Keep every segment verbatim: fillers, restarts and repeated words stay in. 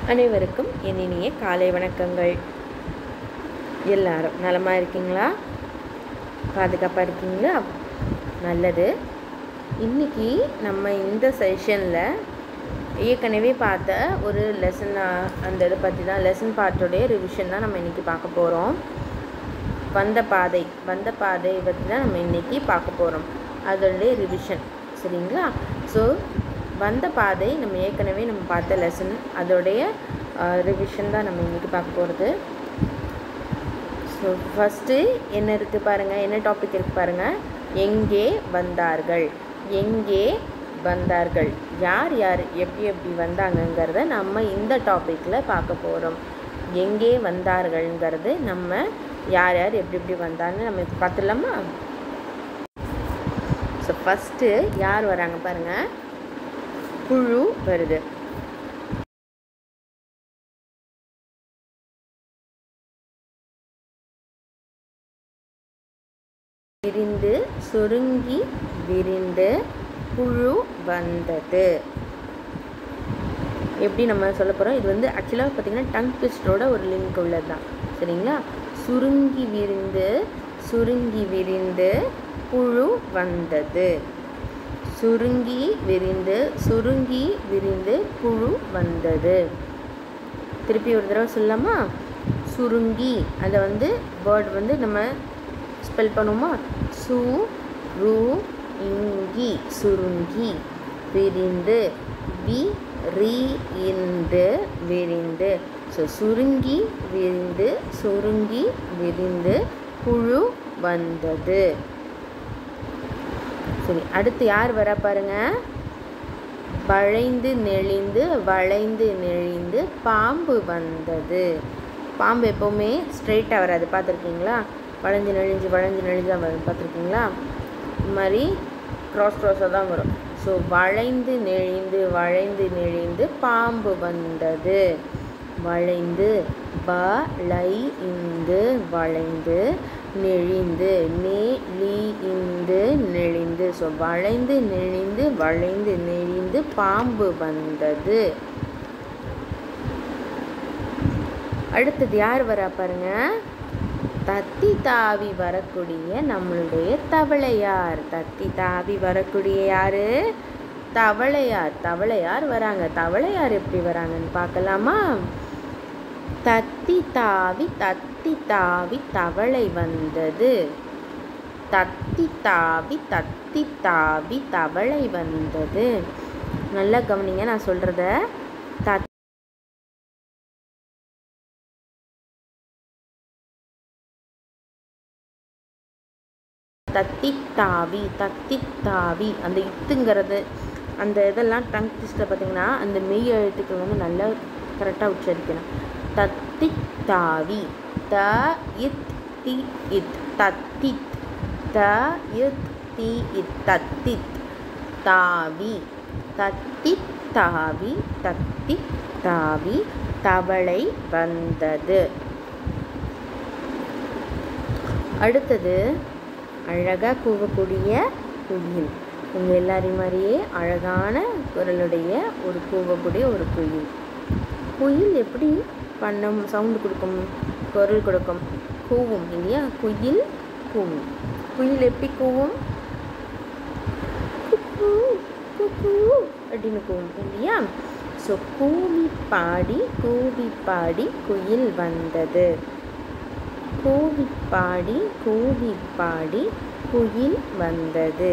அனைவருக்கும் என் இனிய காலை வணக்கங்கள். எல்லாரும் நலமாக இருக்கீங்களா? பாதுகாப்பாக இருக்கீங்களா? நல்லது. இன்றைக்கி நம்ம இந்த செஷனில் ஏற்கனவே பார்த்த ஒரு லெசன், அந்த இதை பற்றி தான், லெசன் பார்ட்டோடைய ரிவிஷன் தான் நம்ம இன்றைக்கி பார்க்க போகிறோம். வந்த பாதை வந்த பாதையை பற்றி தான் நம்ம இன்றைக்கி பார்க்க போகிறோம், அதோடைய ரிவிஷன். சரிங்களா? ஸோ வந்த பாதை நம்ம ஏற்கனவே நம்ம பார்த்த லெசன், அதோடைய ரிவிஷன் தான் நம்ம இன்றைக்கி பார்க்க போகிறது. ஸோ ஃபஸ்ட்டு என்ன இருக்குது பாருங்கள், என்ன டாபிக் இருக்குது பாருங்கள். எங்கே வந்தார்கள், எங்கே வந்தார்கள், யார் யார் எப்படி எப்படி வந்தாங்கங்கிறத நம்ம இந்த டாப்பிக்கில் பார்க்க போகிறோம். எங்கே வந்தார்கள்ங்கிறது நம்ம யார் யார் எப்படி எப்படி வந்தாங்கன்னு நம்ம இப்போ பார்த்துடலாமா? ஸோ ஃபஸ்ட்டு யார் வராங்க பாருங்கள், குழு வருது. விரிந்து சுருங்கி விரிந்து குழு வந்தது. எப்படி நம்ம சொல்ல போகிறோம், இது வந்து ஆக்சுவலாக பார்த்திங்கன்னா டங் ட்விஸ்டரோட ஒரு லிங்க் உள்ளது தான். சரிங்களா? சுருங்கி விரிந்து சுருங்கி விரிந்து குழு வந்தது. சுருங்கி விரிந்து சுருங்கி விரிந்து குழு வந்தது. திருப்பி ஒரு தடவை சொல்லலாமா? சுருங்கி, அதை வந்து வேர்ட் வந்து நம்ம ஸ்பெல் பண்ணுவோமா? சு ரு இங்கி, சுருங்கி. விரிந்து வி ரி இந்து விரிந்து. ஸோ சுருங்கி விரிந்து சுருங்கி விரிந்து குழு வந்தது. சரி, அடுத்து யார் வர பாருங்க. வளைந்து நெளிந்து வளைந்து நெளிந்து பாம்பு வந்தது. பாம்பு எப்போவுமே ஸ்ட்ரெயிட்டாக வராது, பார்த்துருக்கீங்களா? வளைஞ்சு நெளிஞ்சு வளைஞ்சு நெளிஞ்சு தான் வரும், பார்த்துருக்கீங்களா? இது மாதிரி க்ராஸ் க்ராஸாக தான் வரும். ஸோ வளைந்து நெளிந்து வளைந்து நெளிந்து பாம்பு வந்தது. வளைந்து வ லை இந்து வளைந்து நெளிந்து நெ லி இந்து நெளிந்து. ஸோ வளைந்து நெளிந்து வளைந்து நெளிந்து பாம்பு வந்தது. அடுத்தது யார் வரா பாருங்க, தத்தி தாவி வரக்கூடிய நம்மளுடைய தவளையார். தத்தி தாவி வரக்கூடிய யாரு? தவளையார். தவளையார் வராங்க. தவளையார் எப்படி வராங்கன்னு பார்க்கலாமா? தத்தி தாவி தத்தி தாவி தவளை வந்தது. தத்தி தாவி தத்தி தாவி தவளை வந்தது. நல்லா கவனிங்க நான் சொல்கிறத. தத் தத்தி தாவி தத்தி தாவி, அந்த இத்துங்கிறது அந்த இதெல்லாம் டங் ட்விஸ்டில் பார்த்திங்கன்னா அந்த மெய் எழுத்துக்கள் வந்து நல்லா கரெக்டாக உச்சரிக்கணும். தத்தி தாவி த இத் தி இத் தத்தித் த இத் தி இத் தத்தித் தாவி தத்தி தாவி தத்தி தாவி தவளை வந்தது. அடுத்தது அழகாக கூவக்கூடிய குயில். உங்கள் எல்லாரையும் மாதிரியே அழகான குரலுடைய ஒரு கூவக்கூடிய ஒரு குயில். குயில் எப்படி பண்ண சவுண்டு கொடுக்கும், குரல் கொடுக்கும், கூவும் இல்லையா? குயில் கூவும். குயில் எப்படி கூவும்? குக்கு குக்கு அப்படின்னு கூவும் இல்லையா? ஸோ கூவி பாடி கூவி பாடி குயில் வந்தது. கூவி பாடி கூவி பாடி குயில் வந்தது.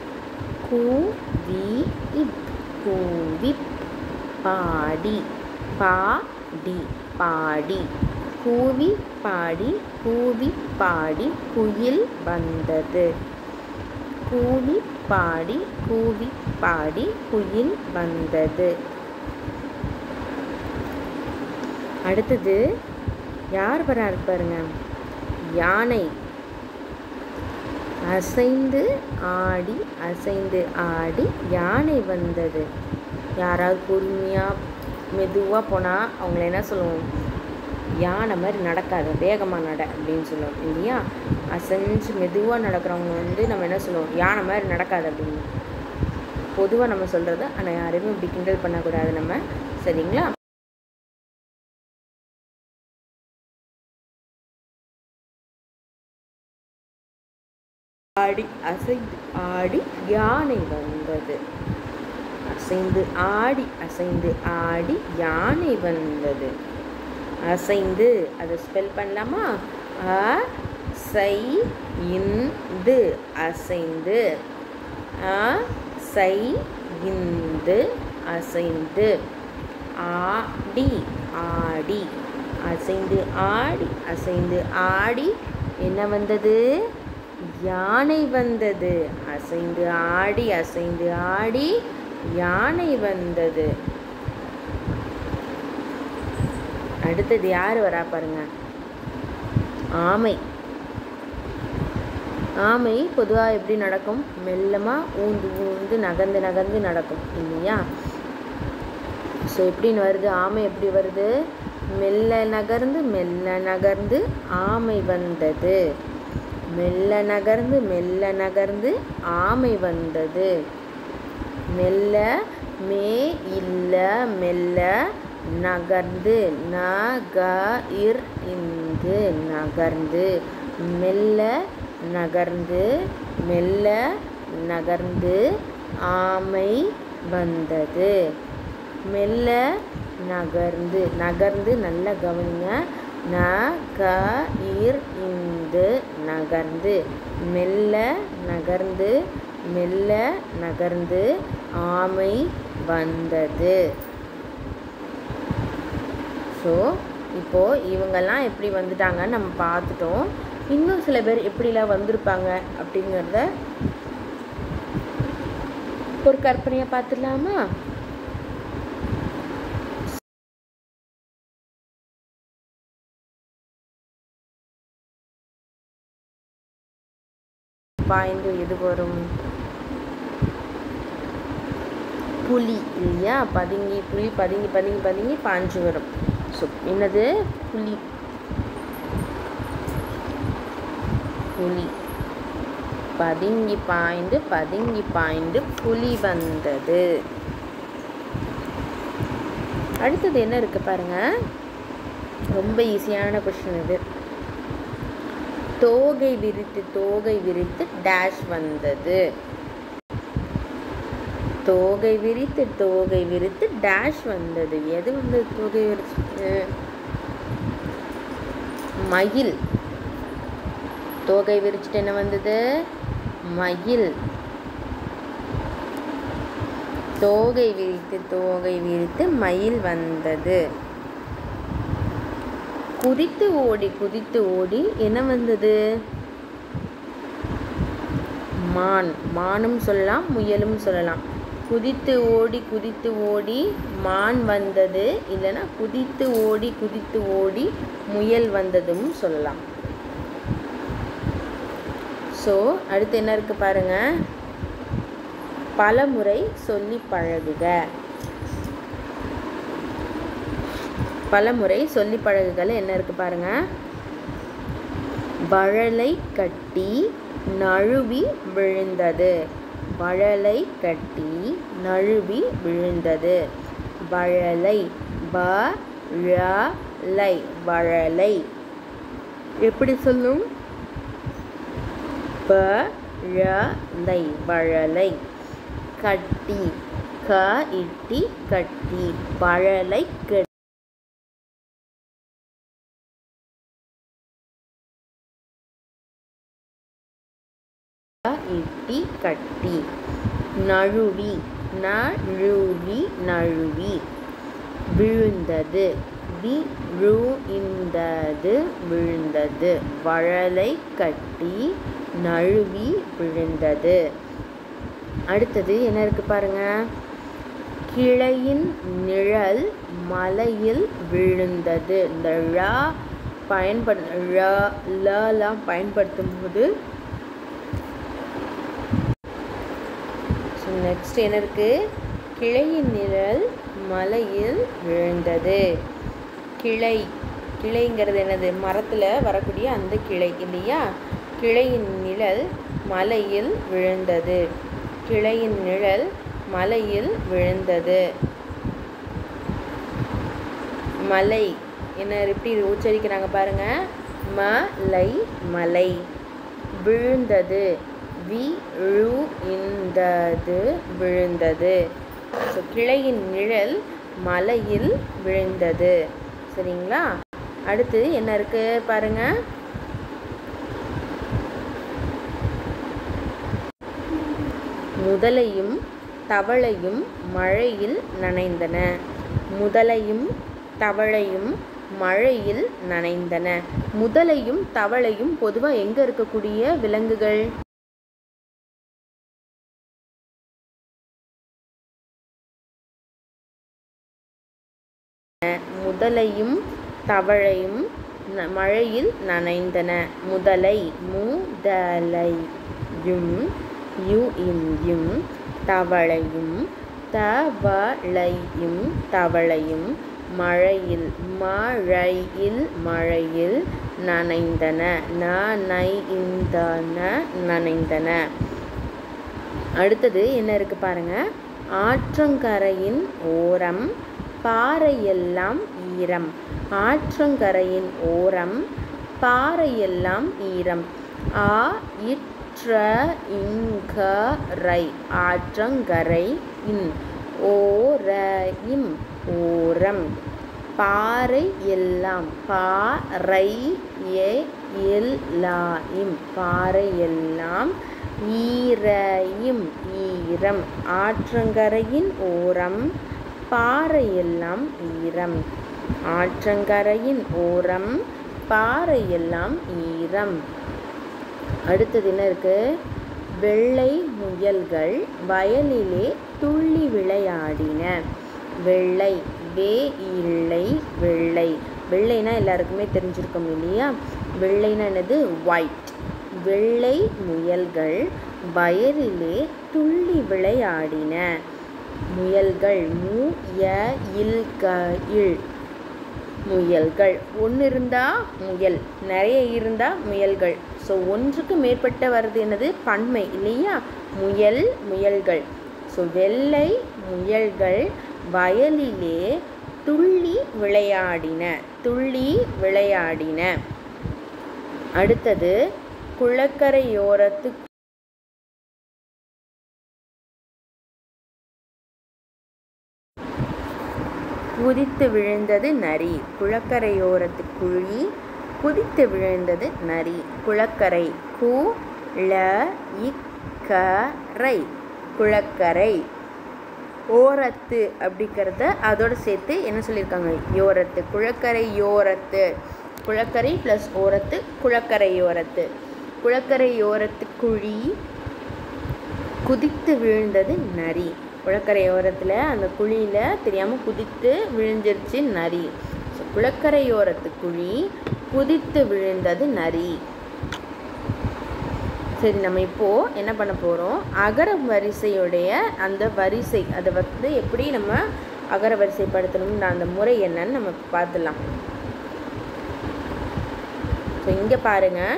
கூவி இப் கூவி பாடி பாடி பாடி கூவி பாடி கூவி பாடி குயில் வந்தது. கூவி பாடி கூவி பாடி குயில் வந்தது. அடுத்தது யார் வராரு பாருங்க, யானை. அசைந்து ஆடி அசைந்து ஆடி யானை வந்தது. யாராவது பொறுமையாக மெதுவாக போனால் அவங்கள என்ன சொல்லுவோம்? யானை மாதிரி நடக்காது, வேகமாக நட அப்படின்னு சொல்லுவோம் இல்லையா? அசைஞ்சு மெதுவாக நடக்கிறவங்க வந்து நம்ம என்ன சொல்லுவோம்? யானை மாதிரி நடக்காது அப்படின்னு பொதுவாக நம்ம சொல்கிறது. ஆனால் யாரையுமே இப்படி கிண்டல் பண்ணக்கூடாது நம்ம. சரிங்களா? ஆடி அசைந்து ஆடி யானை வந்தது. அசைந்து ஆடி அசைந்து ஆடி யானை வந்தது. அசைந்து அதை ஸ்பெல் பண்ணலாமா? அ சை இந்து அசைந்து. அ சை இந்து அசைந்து. ஆடி ஆடி அசைந்து ஆடி அசைந்து ஆடி என்ன வந்தது? யானை வந்தது. அசைந்து ஆடி அசைந்து ஆடி யானை வந்தது. அடுத்தது யார் வரா பாருங்க? ஆமை. ஆமை பொதுவாக எப்படி நடக்கும்? மெல்லமாக ஊந்து ஊந்து நகர்ந்து நகர்ந்து நடக்கும் இல்லையா? ஸோ எப்படின்னு வருது? ஆமை எப்படி வருது? மெல்ல நகர்ந்து மெல்ல நகர்ந்து ஆமை வந்தது. மெல்ல நகர்ந்து மெல்ல நகர்ந்து ஆமை வந்தது. மெல்ல மே இல்ல மெல்ல நகர்ந்து நகர் இந்து நகர்ந்து மெல்ல நகர்ந்து மெல்ல நகர்ந்து ஆமை வந்தது. மெல்ல நகர்ந்து நகர்ந்து நல்ல கவனிங்க. நகர் இந்து நகர்ந்து மெல்ல நகர்ந்து மெல்ல நகர்ந்து ஆமை வந்தது. ஸோ இப்போது இவங்கெல்லாம் எப்படி வந்துட்டாங்கன்னு நம்ம பார்த்துட்டோம். இன்னும் சில பேர் எப்படிலாம் வந்திருப்பாங்க அப்படிங்கிறத ஒரு கற்பனையை பார்த்துடலாமா? பாய்ந்து எது வரும்? புலி இல்லையா? பதுங்கி புலி பதுங்கி பதுங்கி பதுங்கி பாஞ்சு வரும். ஸோ என்னது? புலி. புலி பதுங்கி பாய்ந்து பதுங்கி பாய்ந்து புலி வந்தது. அடுத்தது என்ன இருக்கு பாருங்க? ரொம்ப ஈஸியான கொஸ்டின் இது. தோகை விரித்து தோகை விரித்து டேஷ் வந்தது. தோகை விரித்து தோகை விரித்து டேஷ் வந்தது. எது வந்தது? தோகை விரிச்சு மயில். தோகை விரிச்சுட்டு என்ன வந்தது? மயில். தோகை விரித்து தோகை விரித்து மயில் வந்தது. குதித்து ஓடி குதித்து ஓடி என்ன வந்தது? மான். மானும் சொல்லலாம், முயலும் சொல்லலாம். குதித்து ஓடி குதித்து ஓடி மான் வந்தது, இல்லைன்னா குதித்து ஓடி குதித்து ஓடி முயல் வந்ததும் சொல்லலாம். ஸோ அடுத்து என்ன இருக்கு பாருங்க? பலமுறை சொல்லி பழகுக. பலமுறை சொல்லி பழகுகள் என்ன இருக்கு பாருங்க? வழலை கட்டி நழுவி விழுந்தது. வழலை கட்டி நழுவி விழுந்தது. வழலை வழலை வழலை எப்படி சொல்லும்? வழலை வழலை. கட்டி க இட்டி கட்டி வழலை கட்டி இட்டி கட்டி. நழுவி நழுவி நழுவி. விழுந்தது விழுந்தது விழுந்தது. வழலை கட்டி நழுவி விழுந்தது. அடுத்தது என்ன இருக்கு பாருங்க? கிளையின் நிழல் மலையில் விழுந்தது. இந்த ழ பயன்படு ழலாம் பயன்படுத்தும் போது நெக்ஸ்ட் என்ன இருக்கு? கிளையின் நிழல் மலையில் விழுந்தது. கிளை கிளைங்கிறது என்னது? மரத்தில் வரக்கூடிய அந்த கிளை இல்லையா? கிளையின் நிழல் மலையில் விழுந்தது. கிளையின் நிழல் மலையில் விழுந்தது. மலை என்ன எப்படி உச்சரிக்கிறாங்க பாருங்க? மலை மலை. விழுந்தது விழுந்தது விழுந்தது. ஸோ கிளையின் நிழல் மலையில் விழுந்தது. சரிங்களா? அடுத்து என்ன இருக்கு பாருங்க. முதலையும் தவளையும் மழையில் நனைந்தன. முதலையும் தவளையும் மழையில் நனைந்தன. முதலையும் தவளையும் பொதுவாக எங்க இருக்கக்கூடிய விலங்குகள்? முதலையும் தவளையும் மழையில் நனைந்தன. முதலை முதலையும் யும் தவளையும் தவளையும் தவளையும் மழையில் மழையில் மழையில் நனைந்தன. நனைந்தன நனைந்தன. அடுத்தது என்ன இருக்கு பாருங்க. ஆற்றங்கரையின் ஓரம் பாறையெல்லாம் ஈரம். ஆற்றங்கரையின் ஓரம் பாறையெல்லாம் ஈரம். ஆ இற்ற இங்கரை ஆற்றங்கரை இன் ஓரையும் ஓரம். பாறை எல்லாம் பாறை எல்லாம் பாறை எல்லாம் ஈரையும் ஈரம். ஆற்றங்கரையின் ஓரம் பாறையெல்லாம் ஈரம். ஆற்றங்கரையின் ஓரம் பாறையெல்லாம் ஈரம். அடுத்தது என்ன இருக்கு? வெள்ளை முயல்கள் வயலிலே துள்ளி விளையாடின. வெள்ளை வே இல்லை வெள்ளை. வெள்ளைனா எல்லாருக்குமே தெரிஞ்சிருக்கும் இல்லையா? வெள்ளைனா என்னது? ஒயிட். வெள்ளை முயல்கள் வயலிலே துள்ளி விளையாடின. முயல்கள் மு ய இல் க இல் முயல்கள். ஒன்று இருந்தால் முயல், நிறைய இருந்தால் முயல்கள். ஸோ ஒன்றுக்கு மேற்பட்ட வருது என்னது? பன்மை இல்லையா? முயல் முயல்கள். ஸோ வெள்ளை முயல்கள் வயலிலே துள்ளி விளையாடின. துள்ளி விளையாடின. அடுத்தது குளக்கரையோரத்து குதித்து விழுந்தது நரி. குளக்கரையோரத்து குழி குதித்து விழுந்தது நரி. குளக்கரை கு ல இக்கரை குளக்கரை. ஓரத்து அப்படிங்கிறத அதோடு சேர்த்து என்ன சொல்லியிருக்காங்க? யோரத்து. குளக்கரை யோரத்து. குளக்கரை ப்ளஸ் ஓரத்து குளக்கரையோரத்து. குளக்கரையோரத்து குழி குதித்து விழுந்தது நரி. குளக்கரையோரத்தில் அந்த குழியில் தெரியாமல் குதித்து விழுந்துருச்சு நரி. ஸோ குளக்கரையோரத்து குழி குதித்து விழுந்தது நரி. சரி, நம்ம இப்போது என்ன பண்ண போகிறோம்? அகர வரிசையுடைய அந்த வரிசை அதை வந்து எப்படி நம்ம அகர வரிசைப்படுத்தணும்னு அந்த முறை என்னன்னு நம்ம பார்த்துடலாம். ஸோ இங்கே பாருங்கள்,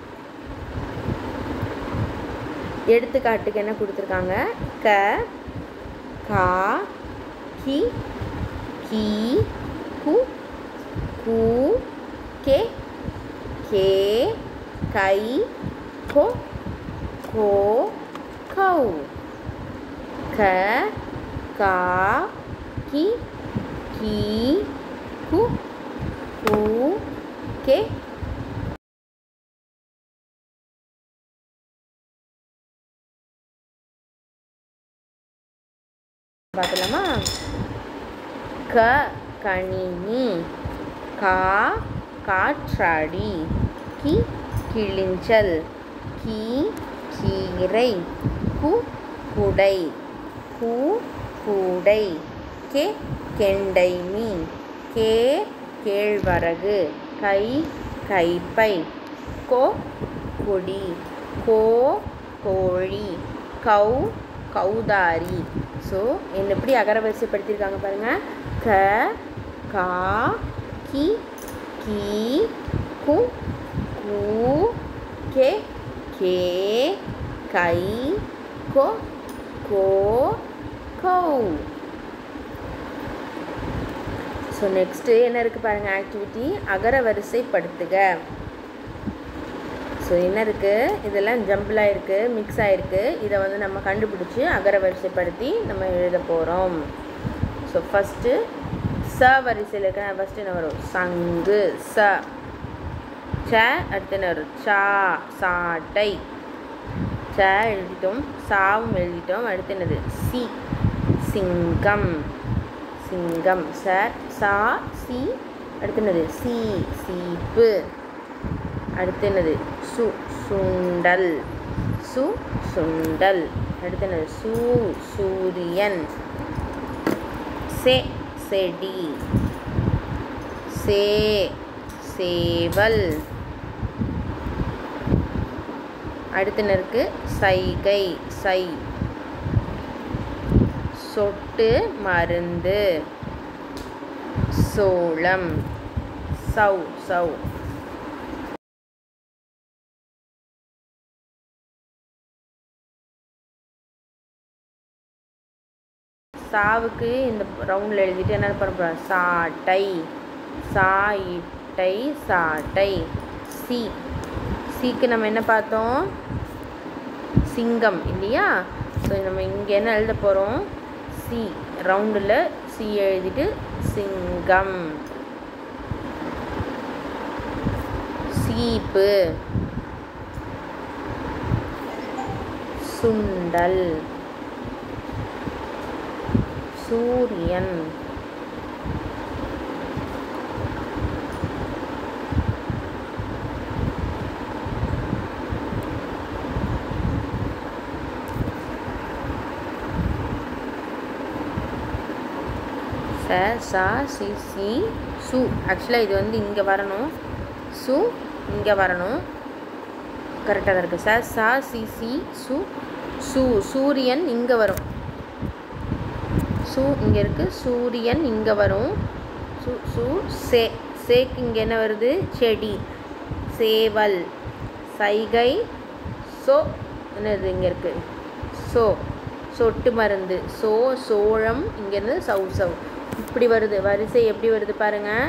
எடுத்துக்காட்டுக்கு என்ன கொடுத்துருக்காங்க? க கா கி கி கு கு கே கே கை கோ கோ கௌ. க கா கி கி கு கு கே பார்க்கலாமா? க கணினி. கா காற்றாடி. கி கிளிஞ்சல். கி கீரை. கு குடை. கு கூடை. கே கெண்டை மீன். கே கேழ்வரகு. கை கைப்பை. கோ கொடி. கோ கோழி. கௌ கௌதாரி. ஸோ என்ன எப்படி அகர வரிசைப்படுத்தியிருக்காங்க பாருங்கள். க கா கி கி கு கு கே கே கை கோ கோ கௌ. ஸோ நெக்ஸ்ட்டு என்ன இருக்குது பாருங்கள்? ஆக்டிவிட்டி அகர வரிசைப்படுத்துக. ஸோ ஸோ என்ன இருக்குது, இதெல்லாம் ஜம்பிளாக இருக்குது, மிக்ஸ் ஆகிருக்கு. இதை வந்து நம்ம கண்டுபிடிச்சி அகர வரிசைப்படுத்தி நம்ம எழுத போகிறோம். ஸோ ஃபஸ்ட்டு ச வரிசையில் இருக்க ஃபஸ்ட்டு என்ன வரும், சங்கு ச. ச அடுத்து என்ன வரும், சா சாட்டை. ச எழுதிட்டோம், சாவும் எழுதிட்டோம். அடுத்து என்னது, சி சிங்கம் சிங்கம். ச சா சி. அடுத்து என்னது, சி சீப்பு. அடுத்து என்னது, சு சுண்டல் சு சுண்டல். அடுத்து என்னது, சூ சூரியன். சே செடி. சே சேவல். அடுத்து என்ன இருக்கு, சைகை சை. சொட்டு மருந்து சோளம் சௌ சௌ. சாவுக்கு இந்த ரவுண்டில் எழுதிட்டு என்ன பண்ண போகிறோம், சாட்டை சாயிட்டை சாட்டை. சி சிக்கு நம்ம என்ன பார்த்தோம், சிங்கம் இல்லையா. ஸோ நம்ம இங்கே என்ன எழுத போகிறோம், சி ரவுண்டில் சி எழுதிட்டு சிங்கம். சீப்பு சுண்டல். சூரியன். ச சா சி சி சு. ஆக்சுவலாக இது வந்து இங்கே வரணும், சு இங்கே வரணும், கரெக்டாக தான் இருக்குது. ச சா சி சி சு சு. சூரியன் இங்கே வரும், சு இங்கே இருக்குது. சூரியன் இங்கே வரும், சு சு. சே சேக்கு இங்கே என்ன வருது, செடி. சேவல். சைகை. சோ என்னது இங்கே இருக்குது, சோ சொட்டு மருந்து. சோ சோளம். இங்கேருந்து சௌ சௌ. இப்படி வருது வரிசை, எப்படி வருது பாருங்கள்,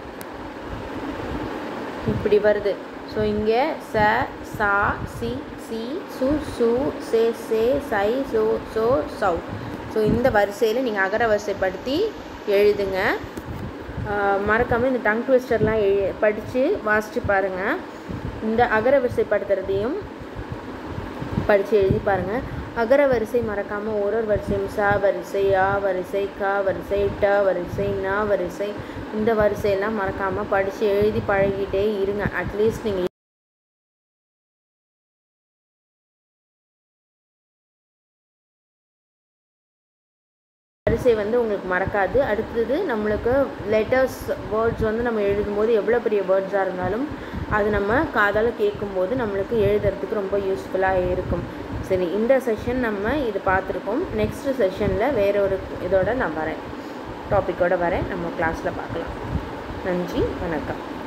இப்படி வருது. ஸோ இங்கே ச சா சி சி சு சு சே சே சை சோ சோ சௌ. ஸோ இந்த வரிசையில் நீங்கள் அகர வரிசைப்படுத்தி எழுதுங்க. மறக்காமல் இந்த டங் ட்விஸ்டர்லாம் எழு படித்து வாசித்து பாருங்கள். இந்த அகர வரிசைப்படுத்துறதையும் படித்து எழுதி பாருங்கள். அகர வரிசை மறக்காமல் ஒரு ஒரு வரிசையும் ச வரிசை, ஆ வரிசை, க வரிசை, ட வரிசை, ந வரிசை, இந்த வரிசையெல்லாம் மறக்காமல் படித்து எழுதி பழகிட்டே இருங்க. அட்லீஸ்ட் நீங்கள் வரிசை வந்து உங்களுக்கு மறக்காது. அடுத்தது நம்மளுக்கு லெட்டர்ஸ் வேர்ட்ஸ் வந்து நம்ம எழுதும்போது எவ்வளோ பெரிய வேர்ட்ஸாக இருந்தாலும் அது நம்ம காதால் கேட்கும்போது நம்மளுக்கு எழுதுறதுக்கு ரொம்ப யூஸ்ஃபுல்லாக இருக்கும். சரி, இந்த செஷன் நம்ம இது பார்த்துருக்கோம். நெக்ஸ்ட்டு செஷனில் வேற ஒரு இதோட நான் வரேன், டாப்பிக்கோடு வரேன். நம்ம கிளாஸில் பார்க்கலாம். நன்றி, வணக்கம்.